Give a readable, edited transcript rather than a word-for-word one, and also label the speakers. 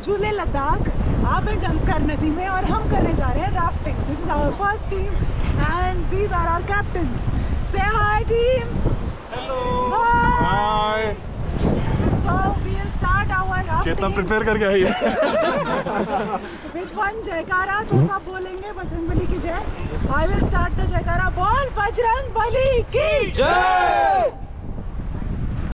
Speaker 1: झूले लद्दाख। आप हैं जंस्कार नदी में और हम करने जा रहे हैं rafting. This is our first team and these are our captains. Say hi team. Hello hi. So we will start our rafting.
Speaker 2: कितना प्रिपेयर करके आई है?
Speaker 1: With one जयकारा तो सब बोलेंगे बजरंग बली की जय। I will start the जयकारा। बोल बजरंग बली की जय।